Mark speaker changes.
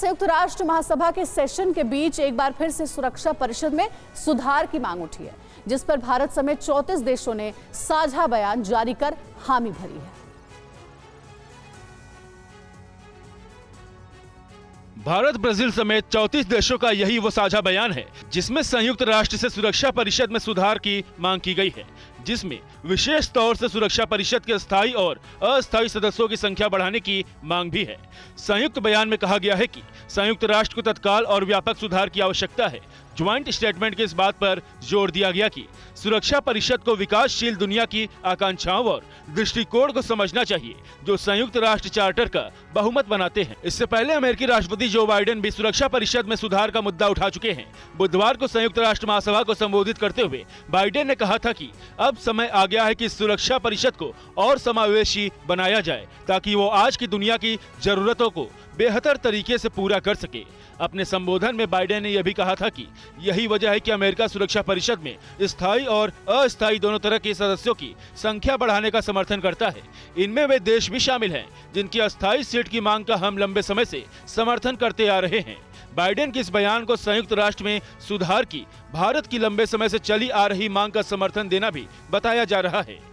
Speaker 1: संयुक्त राष्ट्र महासभा के सेशन के बीच एक बार फिर से सुरक्षा परिषद में सुधार की मांग उठी है, जिस पर भारत समेत 34 देशों ने साझा बयान जारी कर हामी भरी है।
Speaker 2: भारत, ब्राजील समेत 34 देशों का यही वो साझा बयान है जिसमें संयुक्त राष्ट्र से सुरक्षा परिषद में सुधार की मांग की गई है, जिसमें विशेष तौर से सुरक्षा परिषद के स्थायी और अस्थायी सदस्यों की संख्या बढ़ाने की मांग भी है। संयुक्त बयान में कहा गया है कि संयुक्त राष्ट्र को तत्काल और व्यापक सुधार की आवश्यकता है। ज्वाइंट स्टेटमेंट के इस बात पर जोर दिया गया कि सुरक्षा परिषद को विकासशील दुनिया की आकांक्षाओं और दृष्टिकोण को समझना चाहिए, जो संयुक्त राष्ट्र चार्टर का बहुमत बनाते हैं। इससे पहले अमेरिकी राष्ट्रपति जो बाइडेन भी सुरक्षा परिषद में सुधार का मुद्दा उठा चुके हैं। बुधवार को संयुक्त राष्ट्र महासभा को संबोधित करते हुए बाइडेन ने कहा था कि अब समय आ गया है कि सुरक्षा परिषद को और समावेशी बनाया जाए, ताकि वो आज की दुनिया की जरूरतों को बेहतर तरीके से पूरा कर सके। अपने संबोधन में बाइडेन ने यह भी कहा था कि यही वजह है कि अमेरिका सुरक्षा परिषद में स्थायी और अस्थायी दोनों तरह के सदस्यों की संख्या बढ़ाने का समर्थन करता है। इनमें वे देश भी शामिल हैं जिनकी अस्थायी सीट की मांग का हम लंबे समय से समर्थन करते आ रहे हैं। बाइडेन के इस बयान को संयुक्त राष्ट्र में सुधार की भारत की लंबे समय से चली आ रही मांग का समर्थन देना भी बताया जा रहा है।